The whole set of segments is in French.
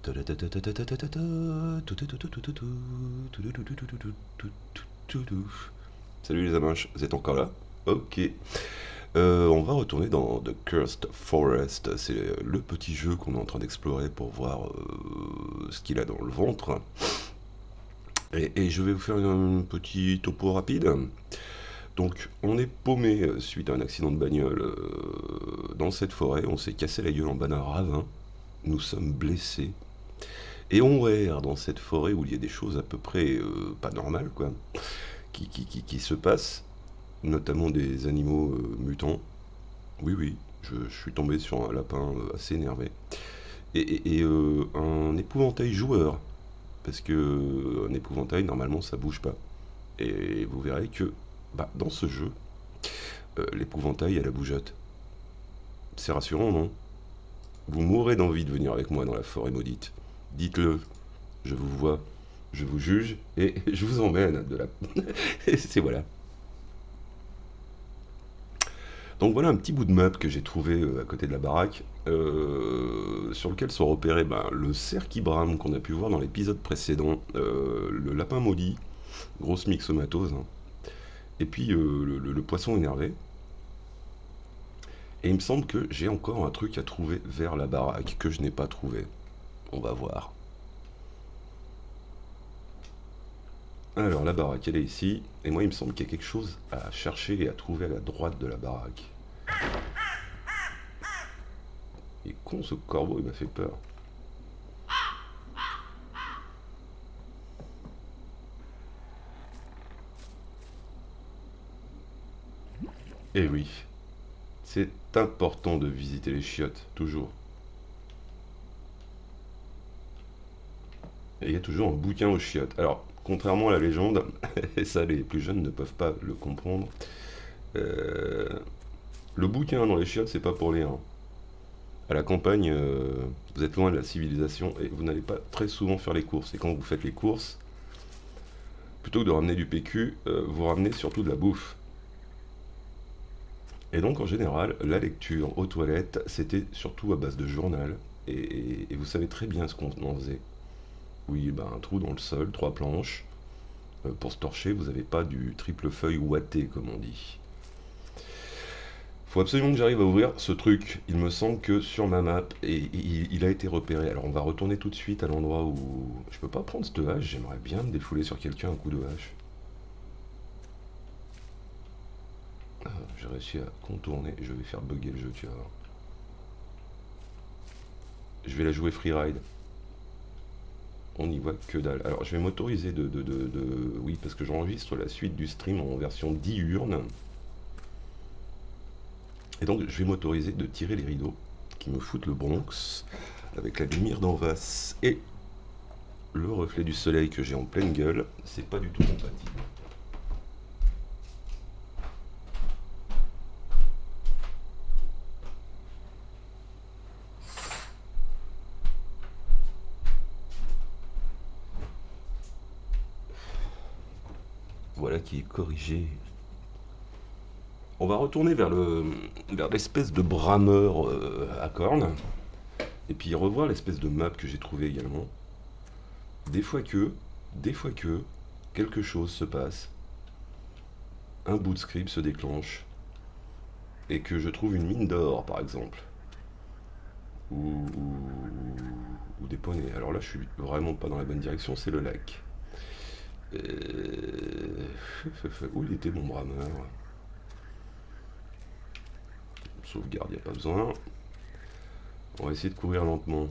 Salut les amoches, vous êtes encore là? Ok. On va retourner dans The Cursed Forest. C'est le petit jeu qu'on est en train d'explorer pour voir ce qu'il a dans le ventre. Et je vais vous faire un petit topo rapide. Donc, on est paumé suite à un accident de bagnole dans cette forêt. On s'est cassé la gueule en bas d'un ravin. Nous sommes blessés. Et on erre dans cette forêt où il y a des choses à peu près pas normales, quoi, qui se passent, notamment des animaux mutants. Oui, oui, je suis tombé sur un lapin assez énervé. Et un épouvantail joueur, parce que un épouvantail, normalement, ça bouge pas. Et vous verrez que bah, dans ce jeu, l'épouvantail a la bougeotte. C'est rassurant, non? Vous mourrez d'envie de venir avec moi dans la forêt maudite. Dites-le, je vous vois, je vous juge et je vous emmène de la... Et c'est voilà. Donc voilà un petit bout de map que j'ai trouvé à côté de la baraque, sur lequel sont repérés ben, le cerf qui brame qu'on a pu voir dans l'épisode précédent, le lapin maudit, grosse myxomatose, hein, et puis le poisson énervé. Et il me semble que j'ai encore un truc à trouver vers la baraque que je n'ai pas trouvé. On va voir. Alors la baraque elle est ici, et moi il me semble qu'il y a quelque chose à chercher et à trouver à la droite de la baraque. Il est con ce corbeau, il m'a fait peur. Eh oui, c'est important de visiter les chiottes, toujours. Et il y a toujours un bouquin aux chiottes. Alors, contrairement à la légende, et ça les plus jeunes ne peuvent pas le comprendre, euh, le bouquin dans les chiottes c'est pas pour lire, hein. À la campagne, vous êtes loin de la civilisation et vous n'allez pas très souvent faire les courses. Et quand vous faites les courses, plutôt que de ramener du PQ, vous ramenez surtout de la bouffe. Et donc en général, la lecture aux toilettes, c'était surtout à base de journal. Et vous savez très bien ce qu'on en faisait. Oui, ben, un trou dans le sol, trois planches. Pour se torcher, vous n'avez pas du triple feuille ouaté, comme on dit. Faut absolument que j'arrive à ouvrir ce truc. Il me semble que sur ma map, et il a été repéré. Alors on va retourner tout de suite à l'endroit où... Je peux pas prendre cette hache, j'aimerais bien me défouler sur quelqu'un un coup de hache. Ah, j'ai réussi à contourner, je vais faire bugger le jeu, tu vas voir. Je vais la jouer freeride. On n'y voit que dalle. Alors je vais m'autoriser Oui, parce que j'enregistre la suite du stream en version diurne. Et donc je vais m'autoriser de tirer les rideaux qui me foutent le Bronx avec la lumière d'en face et le reflet du soleil que j'ai en pleine gueule. C'est pas du tout compatible. Voilà qui est corrigé. On va retourner vers l'espèce de brameur à cornes. Et puis revoir l'espèce de map que j'ai trouvé également. Des fois que, quelque chose se passe. Un bout de script se déclenche. Et que je trouve une mine d'or, par exemple. Ou des poneys. Alors là, je suis vraiment pas dans la bonne direction, c'est le lac. Où il était mon brameur? Sauvegarde, il n'y a pas besoin. On va essayer de courir lentement.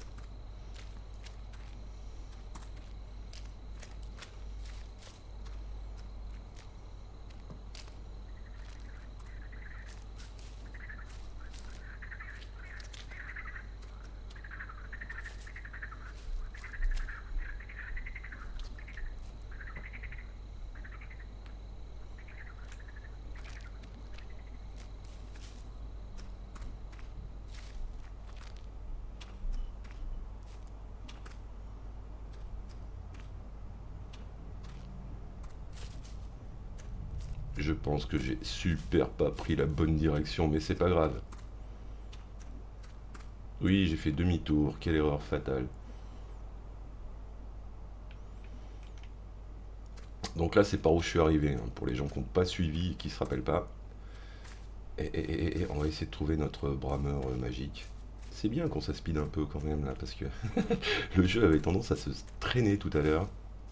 Je pense que j'ai super pas pris la bonne direction, mais c'est pas grave. Oui, j'ai fait demi-tour, quelle erreur fatale. Donc là, c'est par où je suis arrivé, hein, pour les gens qui n'ont pas suivi et qui se rappellent pas. Et on va essayer de trouver notre brameur magique. C'est bien qu'on s'aspide un peu quand même là, parce que le jeu avait tendance à se traîner tout à l'heure.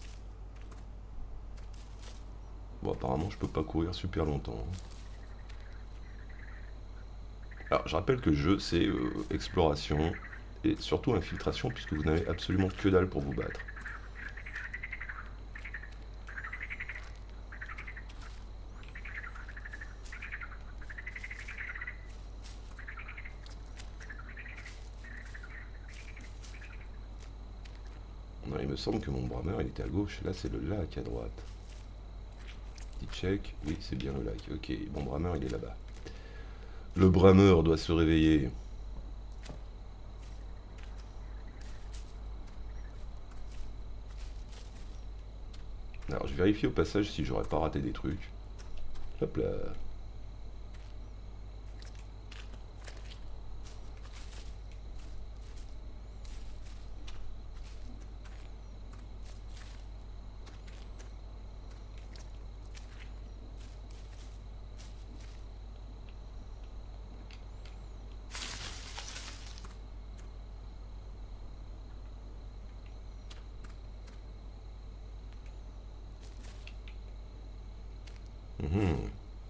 Bon, apparemment, je peux pas courir super longtemps, hein. Alors, je rappelle que le jeu, c'est exploration et surtout infiltration, puisque vous n'avez absolument que dalle pour vous battre. Non, il me semble que mon brameur, il était à gauche. Là, c'est le lac à droite. Petit check. Oui, c'est bien le lac. Ok, mon brameur, il est là-bas. Le brameur doit se réveiller. Alors, je vérifie au passage si j'aurais pas raté des trucs. Hop là. Mhm.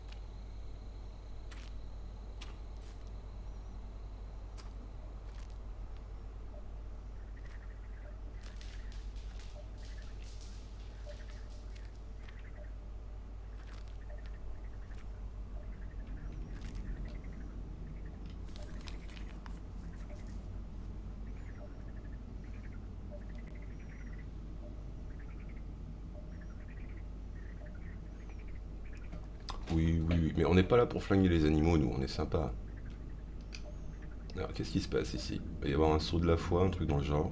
Oui, oui, oui. Mais on n'est pas là pour flinguer les animaux, nous. On est sympa. Alors, qu'est-ce qui se passe ici? Il va y avoir un saut de la foi, un truc dans le genre.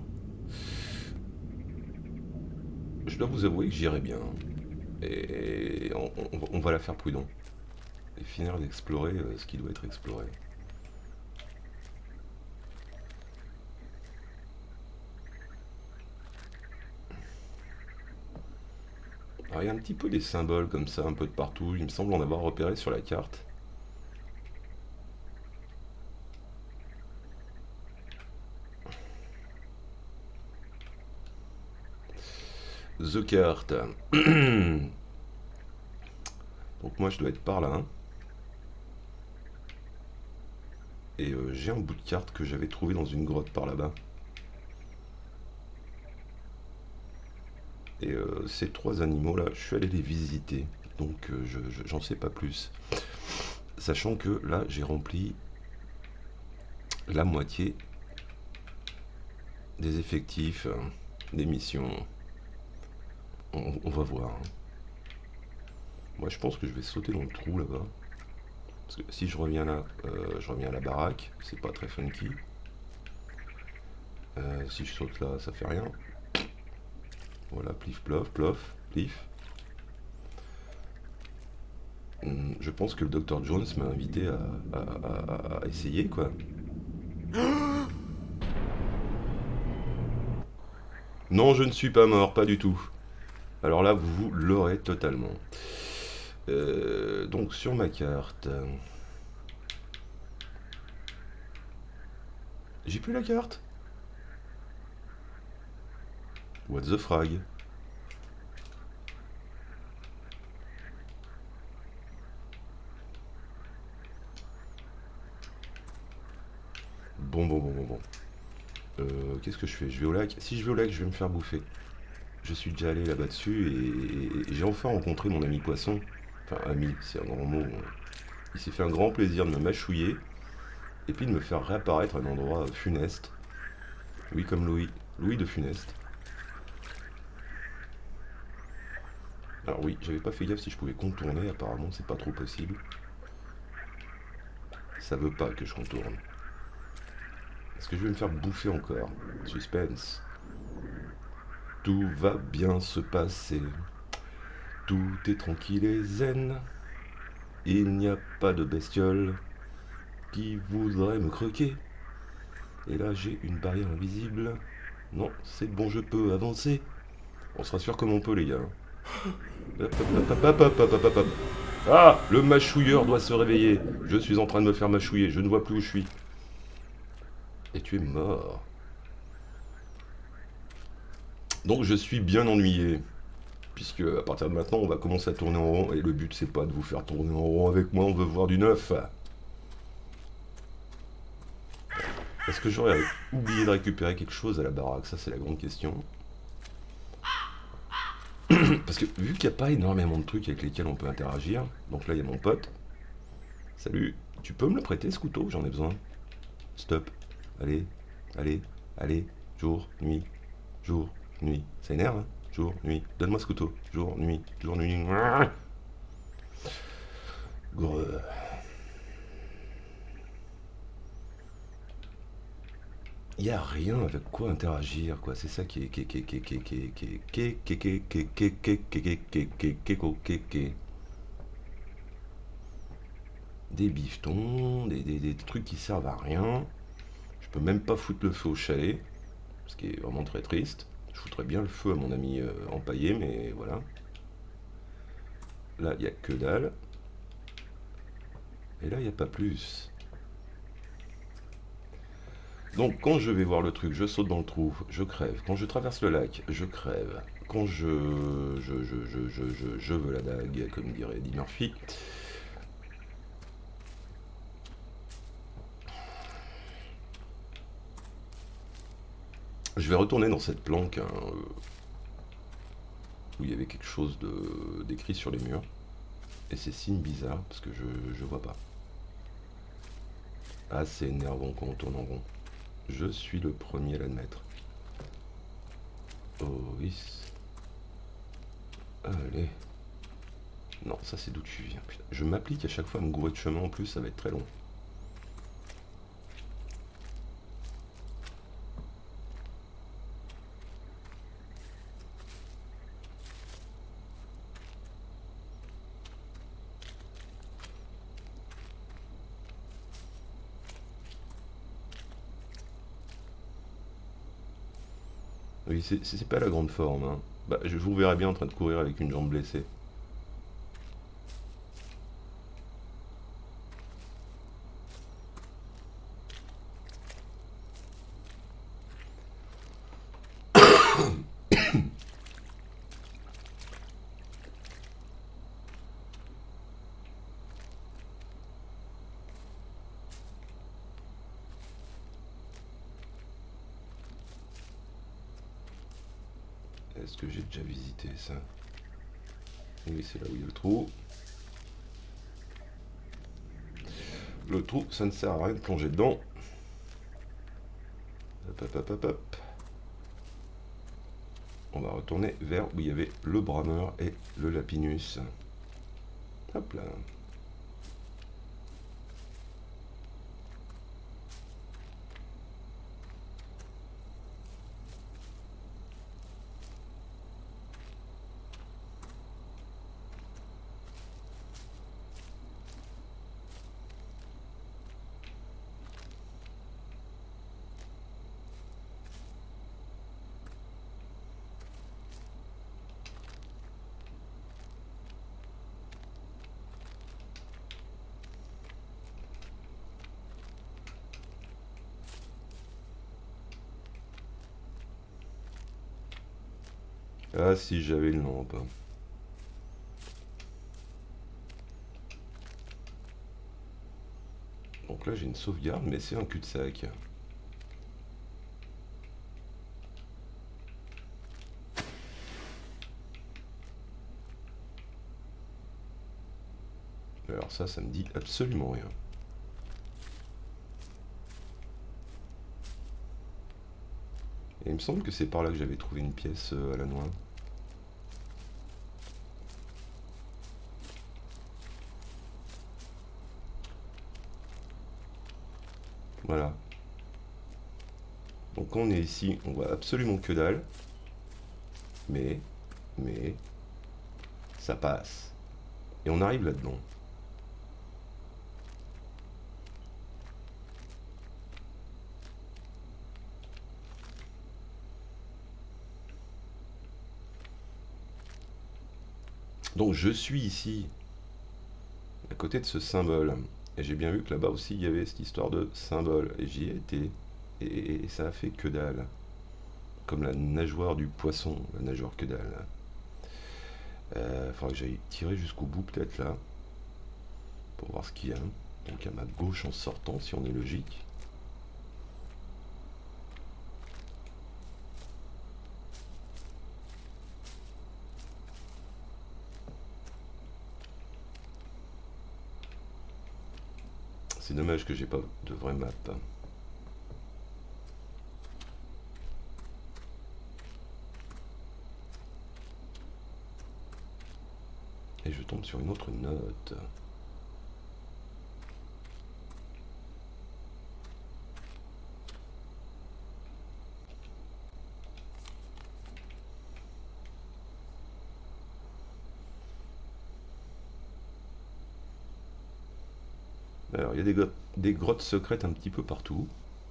Je dois vous avouer que j'irai bien, hein. Et on va la faire prudent. Et finir d'explorer ce qui doit être exploré. Alors, il y a un petit peu des symboles comme ça, un peu de partout. Il me semble en avoir repéré sur la carte. The carte. Donc moi je dois être par là, hein. Et j'ai un bout de carte que j'avais trouvé dans une grotte par là-bas. Et ces trois animaux-là, je suis allé les visiter. Donc j'en sais pas plus. Sachant que là, j'ai rempli la moitié des effectifs, des missions. On va voir, hein. Moi, je pense que je vais sauter dans le trou là-bas. Parce que si je reviens là, je reviens à la baraque. C'est pas très funky. Si je saute là, ça fait rien. Voilà, plif, plof, plof, plif. Je pense que le Dr Jones m'a invité à essayer, quoi. Non, je ne suis pas mort, pas du tout. Alors là, vous l'aurez totalement. Donc sur ma carte, j'ai plus la carte. What the frag? Bon, bon, bon, bon, bon. Qu'est-ce que je fais? Je vais au lac. Si je vais au lac, je vais me faire bouffer. Je suis déjà allé là-bas dessus et j'ai enfin rencontré mon ami poisson. Enfin, ami, c'est un grand mot. Il s'est fait un grand plaisir de me mâchouiller et puis de me faire réapparaître à un endroit funeste. Oui, comme Louis. Louis de Funeste. Alors oui, j'avais pas fait gaffe si je pouvais contourner, apparemment c'est pas trop possible. Ça veut pas que je contourne. Est-ce que je vais me faire bouffer encore? Suspense. Tout va bien se passer. Tout est tranquille et zen. Il n'y a pas de bestiole qui voudrait me croquer. Et là j'ai une barrière invisible. Non, c'est bon, je peux avancer. On se rassure comme on peut les gars. Hop, hop, hop, hop, hop, hop, hop, hop, hop. Ah, le mâchouilleur doit se réveiller. Je suis en train de me faire mâchouiller. Je ne vois plus où je suis. Et tu es mort. Donc je suis bien ennuyé. Puisque à partir de maintenant, on va commencer à tourner en rond. Et le but, c'est pas de vous faire tourner en rond avec moi. On veut voir du neuf. Est-ce que j'aurais oublié de récupérer quelque chose à la baraque? Ça, c'est la grande question. Parce que vu qu'il n'y a pas énormément de trucs avec lesquels on peut interagir, donc là, il y a mon pote. Salut, tu peux me le prêter ce couteau? J'en ai besoin. Stop. Allez, allez, allez. Jour, nuit, jour, nuit. Ça énerve, hein? Jour, nuit. Donne-moi ce couteau. Jour, nuit, jour, nuit. Greu. Il n'y a rien avec quoi interagir, quoi. C'est ça qui est des bifetons, des trucs qui servent à rien. Je peux même pas foutre le feu au chalet, ce qui est vraiment très triste. Je foutrais bien le feu à mon ami empaillé, mais voilà. Là, il n'y a que dalle. Et là, il n'y a pas plus. Donc, quand je vais voir le truc, je saute dans le trou, je crève. Quand je traverse le lac, je crève. Quand je veux la dague, comme dirait Eddie Murphy. Je vais retourner dans cette planque hein, où il y avait quelque chose d'écrit sur les murs. Et c'est signe bizarre parce que je vois pas. Ah, c'est énervant quand on tourne en rond. Je suis le premier à l'admettre. Oh oui. Allez. Non, ça c'est d'où tu viens. Putain. Je m'applique à chaque fois à me gourer de chemin en plus, ça va être très long. Oui, c'est pas la grande forme. Hein. Bah, je vous verrai bien en train de courir avec une jambe blessée. Est-ce que j'ai déjà visité ça? Oui, c'est là où il y a le trou. Le trou, ça ne sert à rien de plonger dedans. Hop, hop, hop, hop, hop. On va retourner vers où il y avait le brameur et le lapinus. Hop là. Ah, si j'avais une lampe. Donc là, j'ai une sauvegarde, mais c'est un cul-de-sac. Alors ça me dit absolument rien. Et il me semble que c'est par là que j'avais trouvé une pièce à la noix. Voilà. Donc quand on est ici, on voit absolument que dalle. Mais, ça passe. Et on arrive là-dedans. Donc je suis ici, à côté de ce symbole. Et j'ai bien vu que là-bas aussi, il y avait cette histoire de symbole. Et j'y ai été. Et ça a fait que dalle. Comme la nageoire du poisson, la nageoire que dalle. Faudra que j'aille tirer jusqu'au bout peut-être là. Pour voir ce qu'il y a. Donc à ma gauche en sortant, si on est logique. C'est dommage que j'ai pas de vraie map. Et je tombe sur une autre note. Alors, il y a des grottes secrètes un petit peu partout.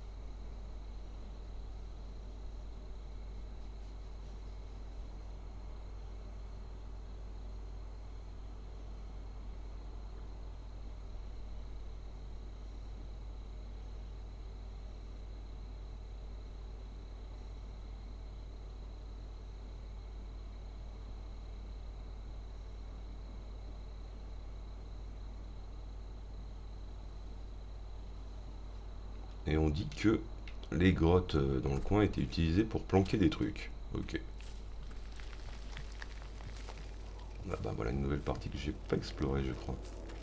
Et on dit que les grottes dans le coin étaient utilisées pour planquer des trucs. Ok. Ah bah voilà une nouvelle partie que j'ai pas explorée, je crois.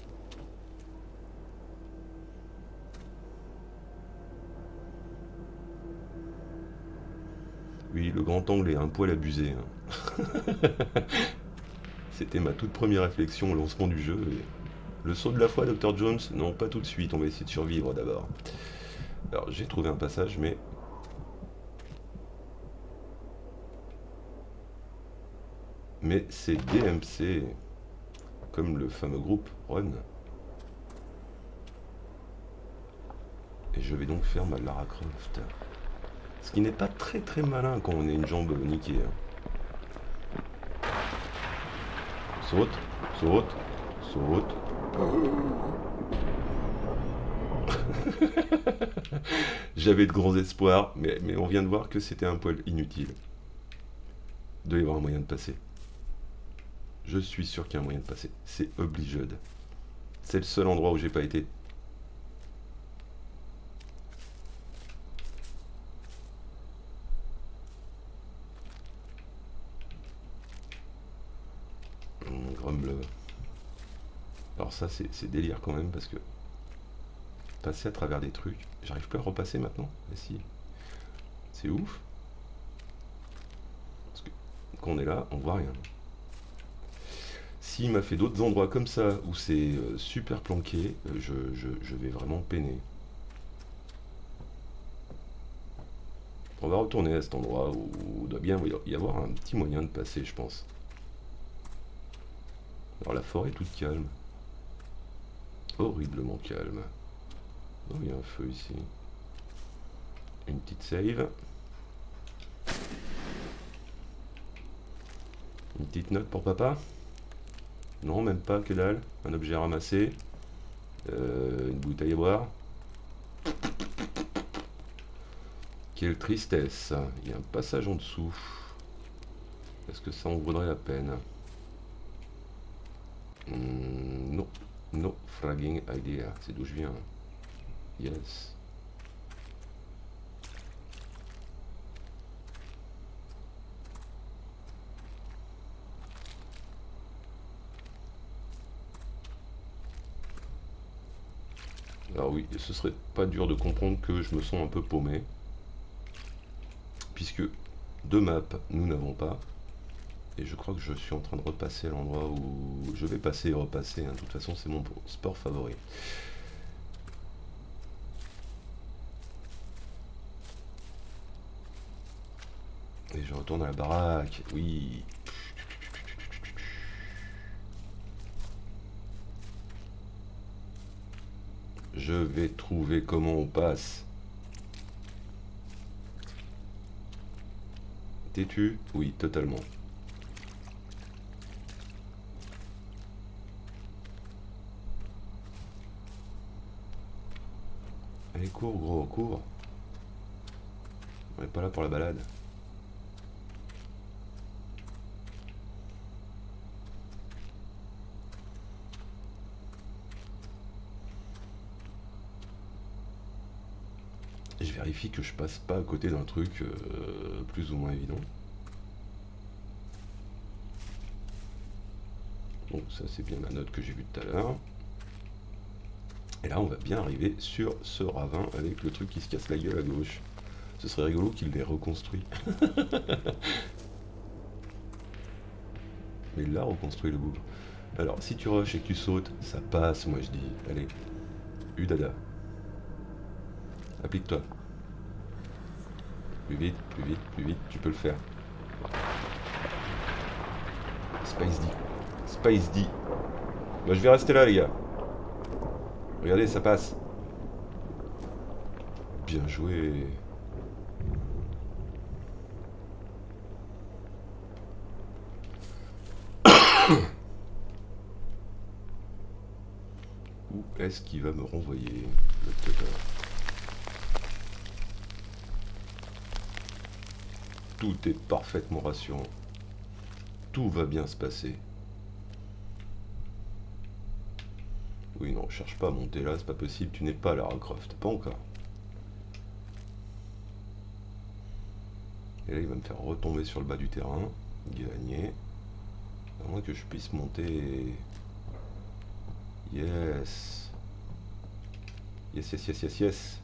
Oui, le grand angle est un poil abusé, hein. C'était ma toute première réflexion au lancement du jeu. Et le saut de la foi, Dr. Jones? Non, pas tout de suite, on va essayer de survivre d'abord. Alors, j'ai trouvé un passage, mais c'est DMC, comme le fameux groupe Run. Et je vais donc faire ma Lara Croft. Ce qui n'est pas très très malin quand on a une jambe niquée, hein. Saute, saute, saute. J'avais de grands espoirs, mais on vient de voir que c'était un poil inutile. Il doit y avoir un moyen de passer. Je suis sûr qu'il y a un moyen de passer. C'est obligé. C'est le seul endroit où j'ai pas été. Grumble. Alors ça, c'est délire quand même, parce que passer à travers des trucs... J'arrive plus à repasser maintenant. Mais si. C'est ouf. Parce que quand on est là, on voit rien. S'il m'a fait d'autres endroits comme ça, où c'est super planqué, je vais vraiment peiner. On va retourner à cet endroit où il doit bien y avoir un petit moyen de passer, je pense. Alors la forêt est toute calme. Horriblement calme. Oh, il y a un feu ici. Une petite save. Une petite note pour papa? Non, même pas, que dalle. Un objet ramassé. Une bouteille à boire. Quelle tristesse. Il y a un passage en dessous. Est-ce que ça en vaudrait la peine? Non. No fragging idea. C'est d'où je viens. Yes. Alors oui, ce serait pas dur de comprendre que je me sens un peu paumé. Puisque deux maps, nous n'avons pas. Et je crois que je suis en train de repasser à l'endroit où je vais passer et repasser, hein. De toute façon, c'est mon sport favori. Et je retourne à la baraque. Oui. Je vais trouver comment on passe. T'es-tu? Oui, totalement. Cours, gros, cours. On n'est pas là pour la balade. Je vérifie que je passe pas à côté d'un truc plus ou moins évident. Donc ça c'est bien la note que j'ai vue tout à l'heure. Et là on va bien arriver sur ce ravin avec le truc qui se casse la gueule à gauche. Ce serait rigolo qu'il l'ait reconstruit. Mais il l'a reconstruit le bougre. Alors si tu rushes et que tu sautes, ça passe moi je dis. Allez, Udada. Applique-toi. Plus vite, plus vite, plus vite, tu peux le faire. Spice D. Spice D. Bah, je vais rester là, les gars. Regardez, ça passe. Bien joué. Où est-ce qu'il va me renvoyer, le tuteur? Tout est parfaitement rassurant. Tout va bien se passer. Oui, non, cherche pas à monter là, c'est pas possible. Tu n'es pas Lara Croft, pas encore. Et là, il va me faire retomber sur le bas du terrain. Gagner. À moins que je puisse monter. Yes. Yes, yes, yes, yes, yes.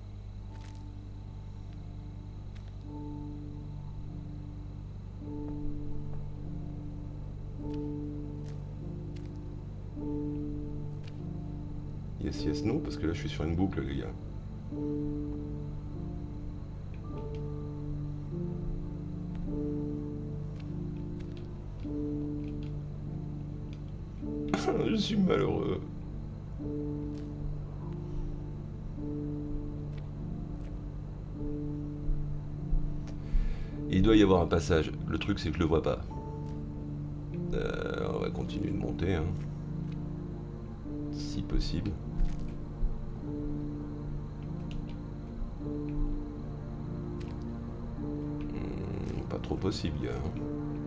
Yes, yes, non, parce que là, je suis sur une boucle, les gars. Je suis malheureux. Il doit y avoir un passage. Le truc, c'est que je le vois pas. On va continuer de monter, hein. Si possible. Pas trop possible, gars. Hein.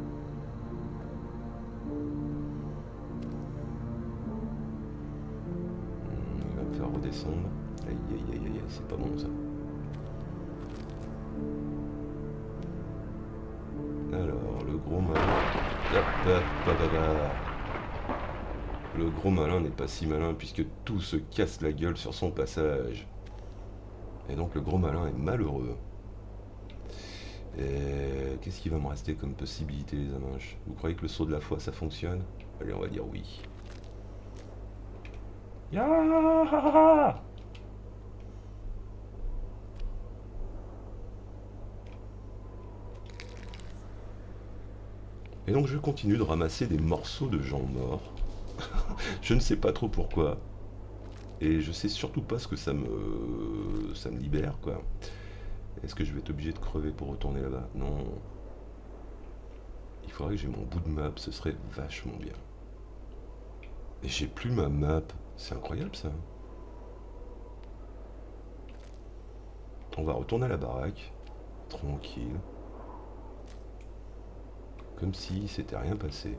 Il va me faire redescendre. Aïe, aïe, aïe, aïe, c'est pas bon, ça. Alors, le gros malin... Le gros malin n'est pas si malin puisque tout se casse la gueule sur son passage. Et donc le gros malin est malheureux. Qu'est-ce qui va me rester comme possibilité, les amanches? Vous croyez que le saut de la foi ça fonctionne? Allez, on va dire oui. Ya. Et donc je continue de ramasser des morceaux de gens morts. Je ne sais pas trop pourquoi. Et je sais surtout pas ce que ça me libère, quoi. Est-ce que je vais être obligé de crever pour retourner là-bas? Non. Il faudrait que j'ai mon bout de map, ce serait vachement bien. Et j'ai plus ma map. C'est incroyable, ça. On va retourner à la baraque. Tranquille. Comme si s'était rien passé.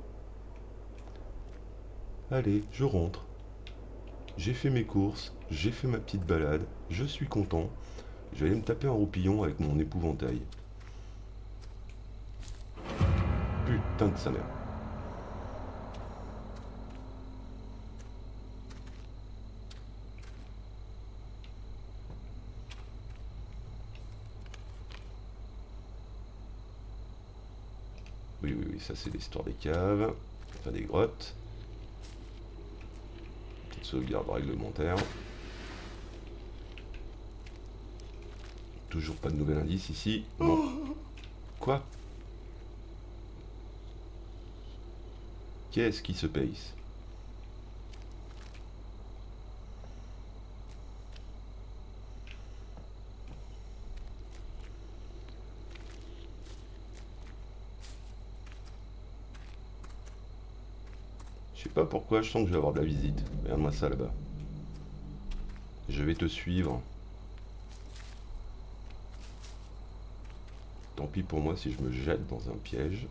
Allez, je rentre. J'ai fait mes courses, j'ai fait ma petite balade, je suis content. Je vais aller me taper un roupillon avec mon épouvantail. Putain de sa mère. Oui, oui, oui, ça c'est l'histoire des caves, enfin des grottes. Petite sauvegarde réglementaire. Toujours pas de nouvel indice ici. Bon. Quoi? Qu'est-ce qui se passe? Je sais pas pourquoi, je sens que je vais avoir de la visite. Regarde-moi ça là-bas. Je vais te suivre. Tant pis pour moi si je me jette dans un piège.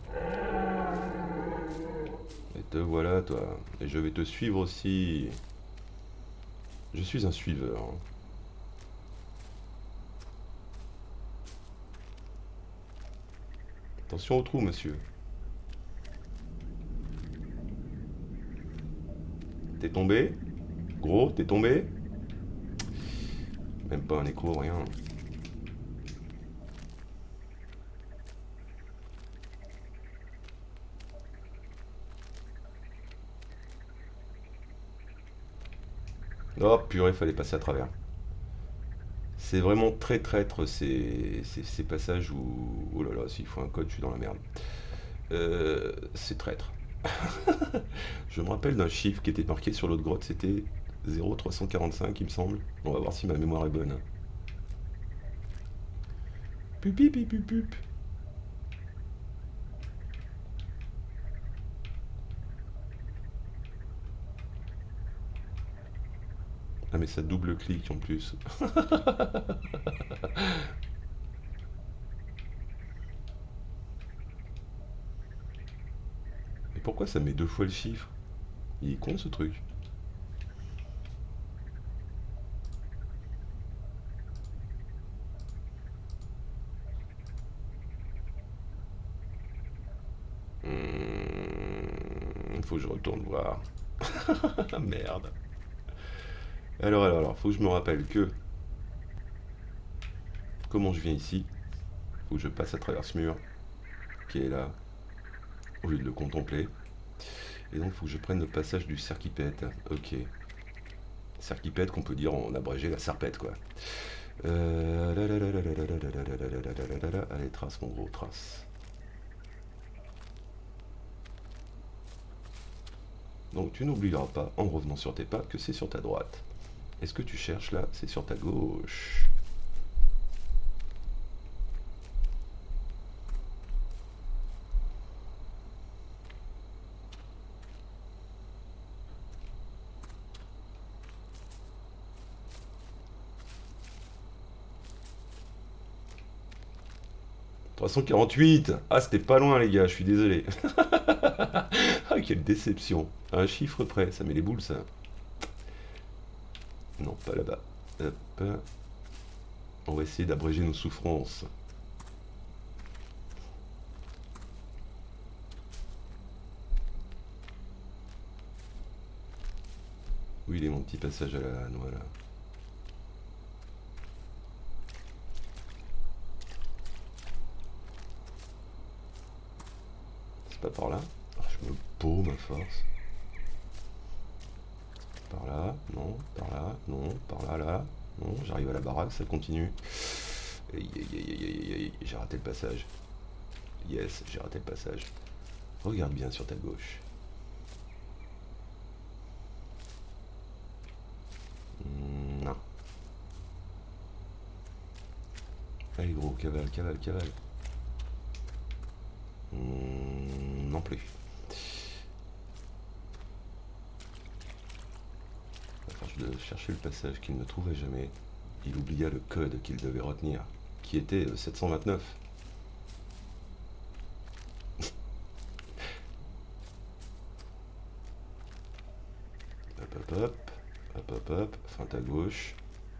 Et te voilà, toi. Et je vais te suivre aussi. Je suis un suiveur. Attention au trou, monsieur. T'es tombé? Gros, t'es tombé? Même pas un écho, rien. Oh purée, fallait passer à travers. C'est vraiment très traître ces passages où... Oh là là, s'il faut un code, je suis dans la merde. C'est traître. Je me rappelle d'un chiffre qui était marqué sur l'autre grotte, c'était 0,345 il me semble. On va voir si ma mémoire est bonne. Pupi pupi pup. Ah mais ça double clic en plus. Mais pourquoi ça met deux fois le chiffre? Il est con ce truc. Faut que je retourne voir. Ah merde. Alors, faut que je me rappelle que... Comment je viens ici? Faut que je passe à travers ce mur qui est là, au lieu de le contempler. Et donc faut que je prenne le passage du cerquipète. Ok. Cerquipète qu'on peut dire en abrégé la serpette quoi. Allez, trace mon gros, trace. Donc tu n'oublieras pas, en revenant sur tes pas, que c'est sur ta droite. Et ce que tu cherches là, c'est sur ta gauche. 348. Ah, c'était pas loin les gars, je suis désolé. Ah, quelle déception. À un chiffre près, ça met les boules ça. Non, pas là-bas. Hop. On va essayer d'abréger nos souffrances. Où il est mon petit passage à la noix là? C'est pas par là? Ah, je me paume à force. Par là, non, par là, non, par là, là. Non, j'arrive à la baraque, ça continue. Aïe, aïe, aïe, aïe, aïe, aïe, j'ai raté le passage. Yes, j'ai raté le passage. Regarde bien sur ta gauche. Non. Allez gros, cavale, cavale, cavale. Non plus. Enfin, je devais chercher le passage qu'il ne trouvait jamais. Il oublia le code qu'il devait retenir, qui était 729. Hop, hop, hop. Hop, hop, hop. Feinte à gauche.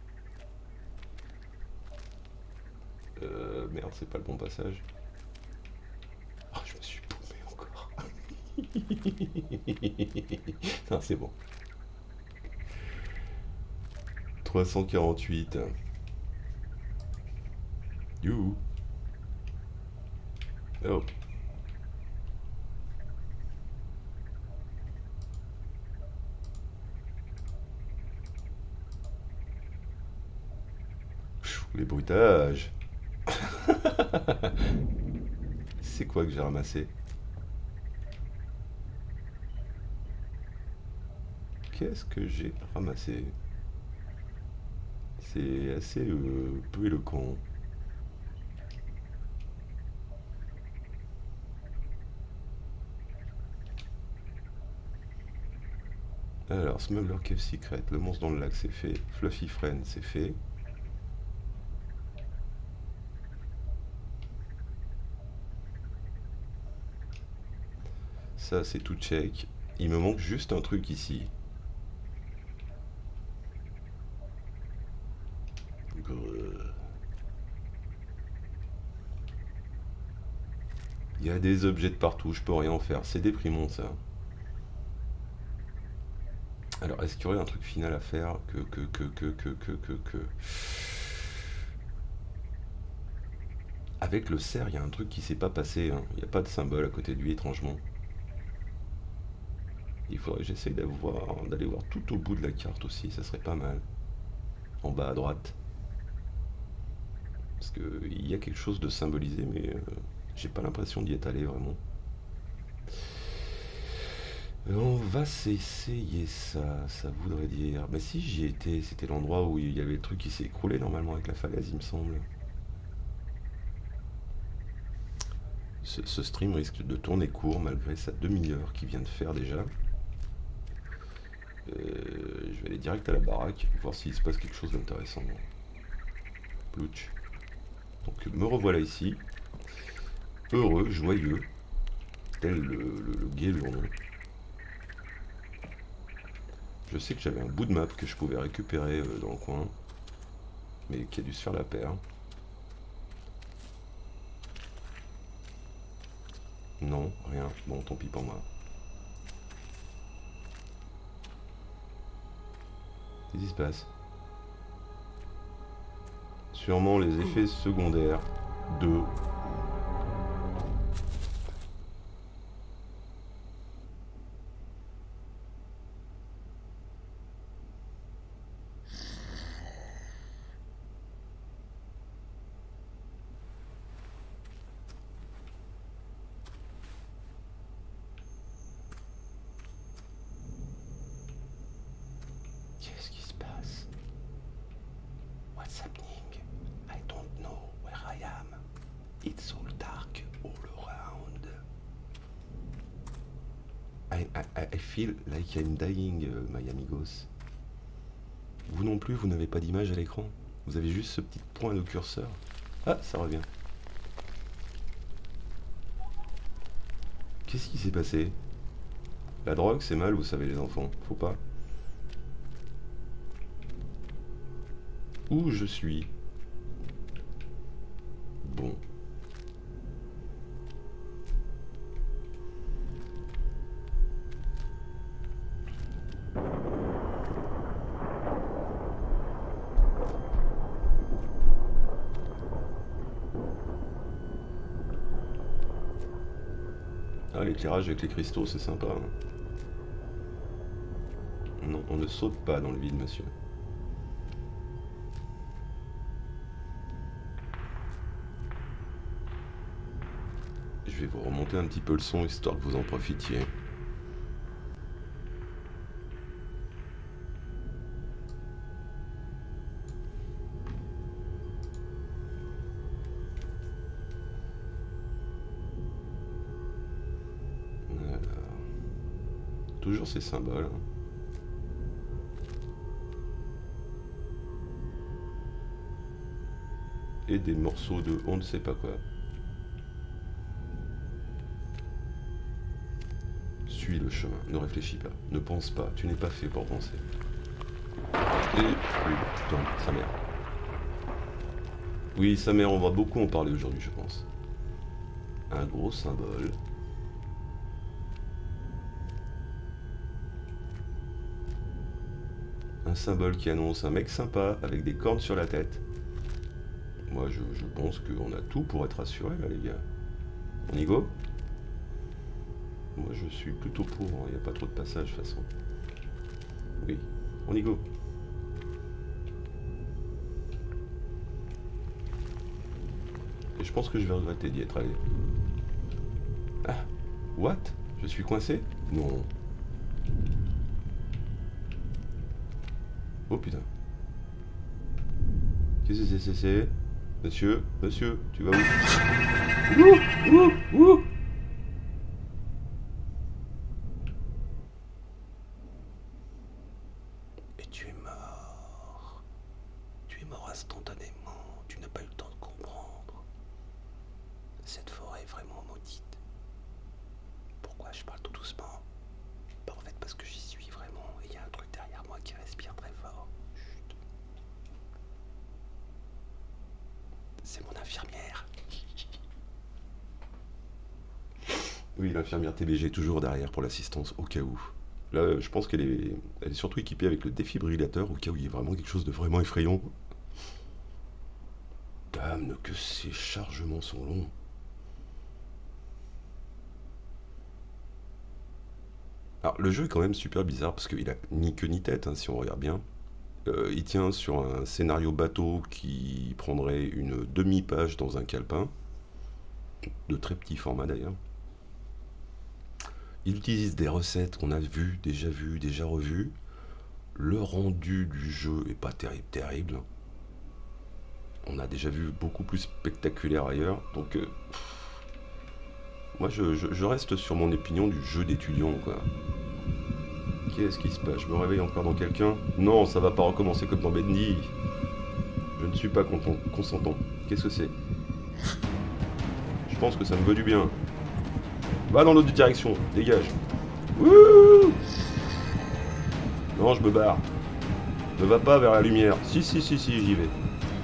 Merde, c'est pas le bon passage. Oh, je me suis paumé encore. Non, c'est bon. 348. You. Oh. Les bruitages. C'est quoi que j'ai ramassé? Qu'est-ce que j'ai ramassé? C'est assez peu éloquent. Alors, Smuggler Cave Secret, le monstre dans le lac, c'est fait. Fluffy Friend, c'est fait. ça c'est tout check. Il me manque juste un truc ici. Il y a des objets de partout, je peux rien en faire. C'est déprimant ça. Alors, est-ce qu'il y aurait un truc final à faire que... Avec le cerf, il y a un truc qui s'est pas passé, hein. Il n'y a pas de symbole à côté de lui, étrangement. Il faudrait que j'essaye d'aller voir tout au bout de la carte aussi, ça serait pas mal. En bas à droite. Parce qu'il y a quelque chose de symbolisé, mais j'ai pas l'impression d'y être allé vraiment. On va s'essayer ça, ça voudrait dire... Bah si j'y étais, c'était l'endroit où il y avait le truc qui s'est écroulé normalement avec la falaise, il me semble. Ce stream risque de tourner court malgré sa demi-heure qu'il vient de faire déjà. Je vais aller direct à la baraque, voir s'il se passe quelque chose d'intéressant. Plouch. Donc me revoilà ici, heureux, joyeux, tel le gai journaux. Je sais que j'avais un bout de map que je pouvais récupérer dans le coin, mais qui a dû se faire la paire. Non, rien. Bon, tant pis pour moi. Qu'est-ce qui se passe? Sûrement les effets secondaires de... Qu'est-ce qui se passe? What's happening? I don't know where I am. It's all dark all around. I feel like I'm dying, my amigos. Vous non plus, vous n'avez pas d'image à l'écran. Vous avez juste ce petit point de curseur. Ah, ça revient. Qu'est-ce qui s'est passé? La drogue, c'est mal, vous savez, les enfants. Faut pas. Où je suis? Bon. Ah, l'éclairage avec les cristaux, c'est sympa, hein. Non, on ne saute pas dans le vide, monsieur. Je vais vous remonter un petit peu le son, histoire que vous en profitiez. Alors, toujours ces symboles, hein. Et des morceaux de on ne sait pas quoi. Suis le chemin, ne réfléchis pas, ne pense pas, tu n'es pas fait pour penser. Et... oui, putain, sa mère. Oui, sa mère, on va beaucoup en parler aujourd'hui, je pense. Un gros symbole. Un symbole qui annonce un mec sympa avec des cornes sur la tête. Moi, je pense qu'on a tout pour être rassuré, là, les gars. On y go? Moi, je suis plutôt pour, hein. Il n'y a pas trop de passage, de toute façon. Oui, on y go. Et je pense que je vais regretter d'y être allé. Ah, what? Je suis coincé? Non. Oh putain. Qu'est-ce que c'est? Monsieur, monsieur, tu vas où? Ouh. Et tu es mort. Tu es mort instantanément. Tu n'as pas eu le temps de comprendre. Cette forêt est vraiment maudite. Pourquoi je parle tout doucement. Bah, en fait, parce que j'y suis vraiment. Et il y a un truc derrière moi qui respire très fort. Chut. C'est mon infirmière. Oui, l'infirmière TBG toujours derrière pour l'assistance au cas où. Là, je pense elle est surtout équipée avec le défibrillateur au cas où il y a vraiment quelque chose de vraiment effrayant. Dame, que ces chargements sont longs. Alors, le jeu est quand même super bizarre parce qu'il a ni queue ni tête, hein, si on regarde bien. Il tient sur un scénario bateau qui prendrait une demi-page dans un calepin, de très petit format d'ailleurs. Il utilise des recettes qu'on a vues, déjà revues. Le rendu du jeu est pas terrible, terrible. On a déjà vu beaucoup plus spectaculaire ailleurs, donc moi je reste sur mon opinion du jeu d'étudiant, quoi. Qu'est-ce qui se passe? Je me réveille encore dans quelqu'un? Non, ça va pas recommencer comme dans Bendy. Je ne suis pas consentant. Qu'est-ce que c'est? Je pense que ça me veut du bien. Va dans l'autre direction, dégage. Wouh! Non, je me barre. Ne va pas vers la lumière. Si, si, si, si, j'y vais.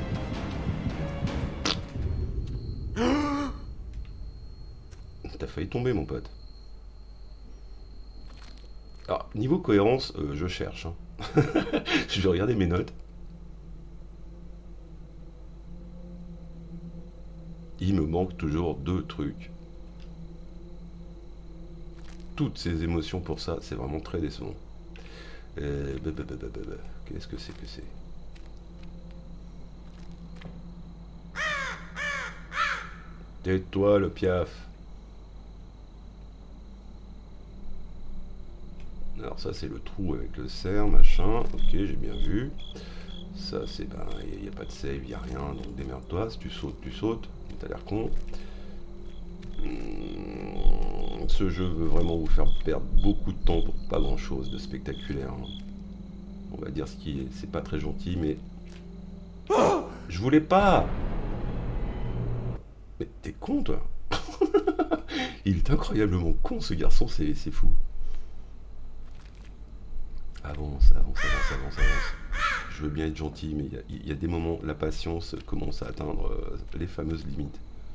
T'as failli tomber, mon pote. Alors, niveau cohérence, je cherche. Hein. Je vais regarder mes notes. Il me manque toujours deux trucs. Toutes ces émotions pour ça, c'est vraiment très décevant. Qu'est-ce que c'est que c'est? Tais-toi, le piaf. Alors ça, c'est le trou avec le cerf, machin. Ok, j'ai bien vu. Ça, c'est... Ben, il n'y a pas de save, il n'y a rien, donc démerde-toi. Si tu sautes, tu sautes. T'as l'air con. Ce jeu veut vraiment vous faire perdre beaucoup de temps pour pas grand-chose de spectaculaire. Hein. On va dire ce qui est... C'est pas très gentil, mais... Je voulais pas! Mais t'es con, toi! Il est incroyablement con, ce garçon, c'est fou. Avance, avance, avance, avance, avance. Je veux bien être gentil, mais il y a des moments, la patience commence à atteindre les fameuses limites.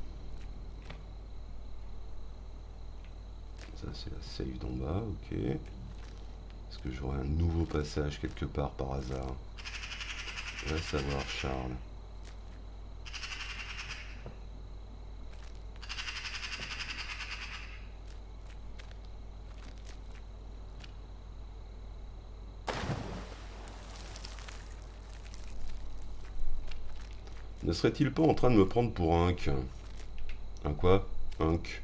Ça, c'est la save d'en bas, ok. Est-ce que j'aurai un nouveau passage quelque part par hasard? Va savoir, Charles. Ne serait-il pas en train de me prendre pour un Hunk? Un quoi? Hunk.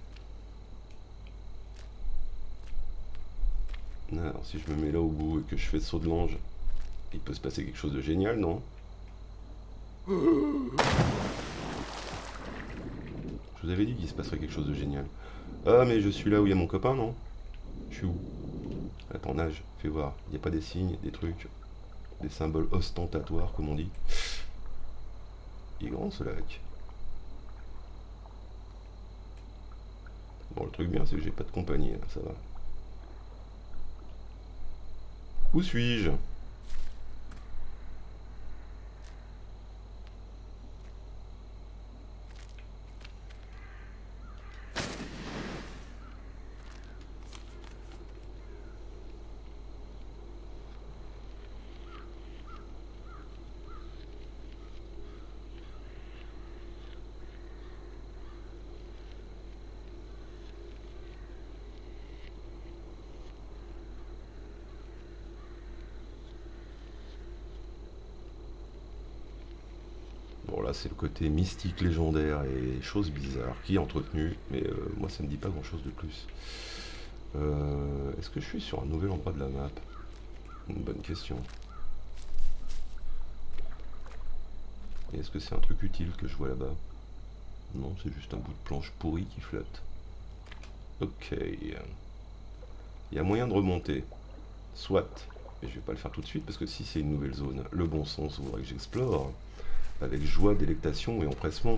Alors si je me mets là au bout et que je fais saut de l'ange, il peut se passer quelque chose de génial, non? Je vous avais dit qu'il se passerait quelque chose de génial. Ah mais je suis là où il y a mon copain, non? Je suis où? Attends, nage, fais voir. Il n'y a pas des signes, des trucs, des symboles ostentatoires, comme on dit. Il est grand ce lac. Bon, le truc bien, c'est que j'ai pas de compagnie, là, ça va. Où suis-je? Bon là c'est le côté mystique, légendaire et choses bizarres qui est entretenu, mais moi ça me dit pas grand chose de plus. Est-ce que je suis sur un nouvel endroit de la map? Une bonne question. Et est-ce que c'est un truc utile que je vois là-bas? Non, c'est juste un bout de planche pourri qui flotte. Ok. Il y a moyen de remonter. Soit. Mais je vais pas le faire tout de suite parce que si c'est une nouvelle zone, le bon sens voudrait que j'explore. Avec joie, délectation et empressement.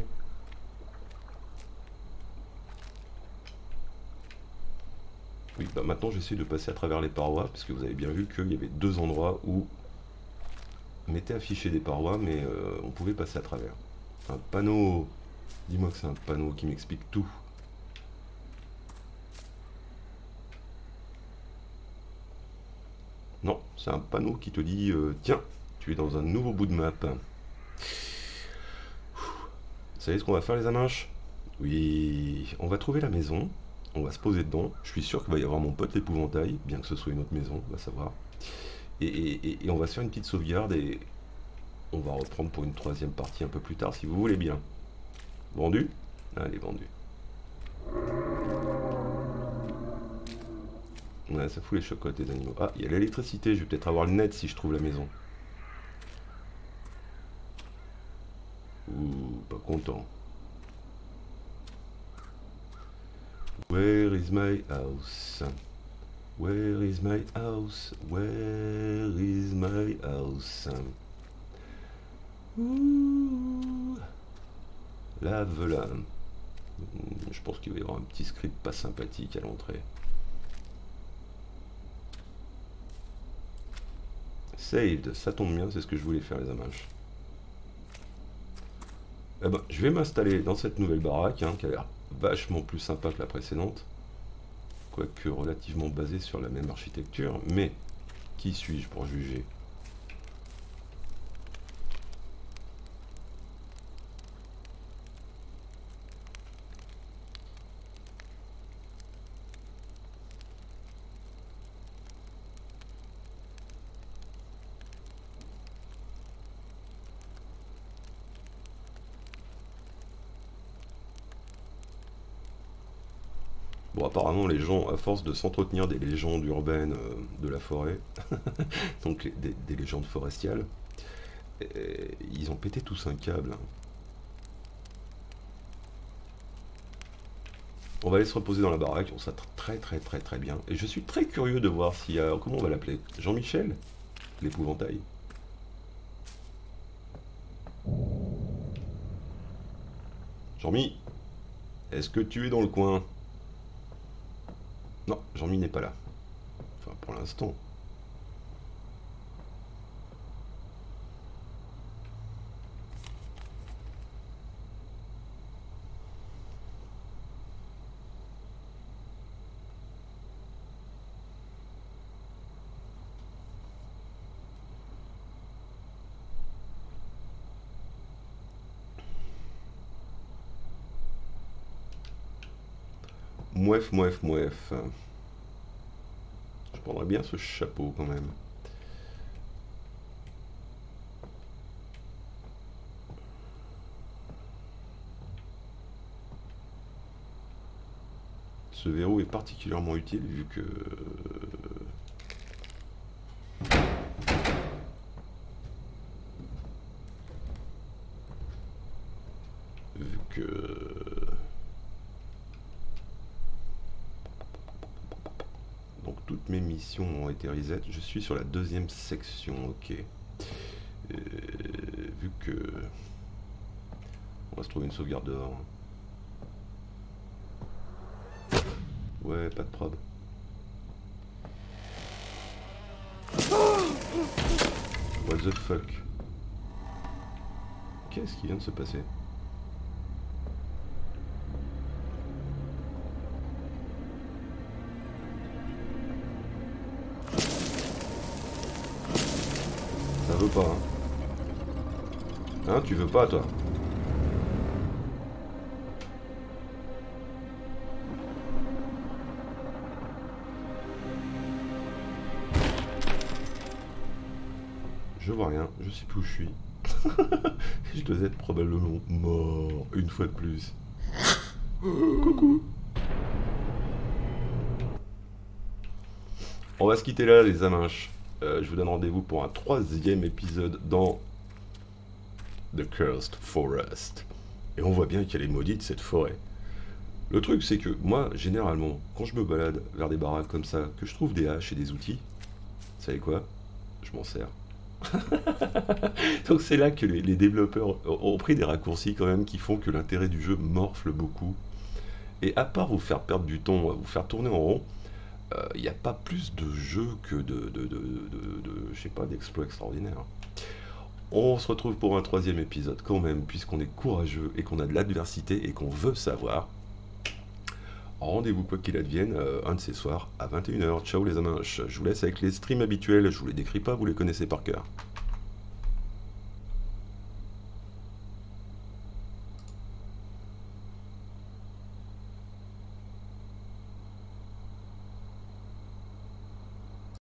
Oui, bah maintenant j'essaie de passer à travers les parois, parce que vous avez bien vu qu'il y avait deux endroits où m'étaient affichées des parois, mais on pouvait passer à travers. Un panneau. Dis-moi que c'est un panneau qui m'explique tout. Non, c'est un panneau qui te dit tiens, tu es dans un nouveau bout de map. Vous savez ce qu'on va faire, les amanches? Oui, on va trouver la maison, on va se poser dedans. Je suis sûr qu'il va y avoir mon pote l'épouvantail, bien que ce soit une autre maison, on va savoir. Et on va se faire une petite sauvegarde et on va reprendre pour une troisième partie un peu plus tard, si vous voulez bien. Vendu? Allez, vendu. Ouais, ça fout les chocottes, les animaux. Ah, il y a l'électricité, je vais peut-être avoir le net si je trouve la maison. Ouh, pas content. Where is my house? Where is my house? Where is my house? Ouh, la voilà. Je pense qu'il va y avoir un petit script pas sympathique à l'entrée. Saved, ça tombe bien, c'est ce que je voulais faire, les amanches. Eh ben, je vais m'installer dans cette nouvelle baraque, hein, qui a l'air vachement plus sympa que la précédente. Quoique relativement basée sur la même architecture, mais qui suis-je pour juger? Bon, apparemment, les gens, à force de s'entretenir des légendes urbaines de la forêt, donc des légendes forestiales, ils ont pété tous un câble, hein. On va aller se reposer dans la baraque, on s'attrape très bien. Et je suis très curieux de voir s'il y a... Comment on va l'appeler? Jean-Michel? L'épouvantail. Jean-Mi, est-ce que tu es dans le coin? Non, Jean-Mi n'est pas là. Enfin, pour l'instant. Mouef. Je prendrais bien ce chapeau quand même. Ce verrou est particulièrement utile vu que donc toutes mes missions ont été reset. Je suis sur la deuxième section, ok. Vu que on va se trouver une sauvegarde dehors. Ouais, pas de prob. What the fuck? Qu'est-ce qui vient de se passer? Ça veut pas, hein? Hein, tu veux pas, toi? Je vois rien, je sais plus où je suis. Je dois être probablement mort une fois de plus. Coucou. On va se quitter là, les amanches. Je vous donne rendez-vous pour un troisième épisode dans The Cursed Forest. Et on voit bien qu'elle est maudite, cette forêt. Le truc, c'est que moi, généralement, quand je me balade vers des baraques comme ça, que je trouve des haches et des outils, vous savez quoi? Je m'en sers. Donc c'est là que les développeurs ont pris des raccourcis quand même qui font que l'intérêt du jeu morfle beaucoup. Et à part vous faire perdre du temps, vous faire tourner en rond, Il n'y a pas plus de jeux que je sais pas, d'exploits extraordinaires. On se retrouve pour un troisième épisode quand même, puisqu'on est courageux et qu'on a de l'adversité et qu'on veut savoir. Rendez-vous quoi qu'il advienne, un de ces soirs à 21h. Ciao les amanches. Je vous laisse avec les streams habituels, je vous les décris pas, vous les connaissez par cœur.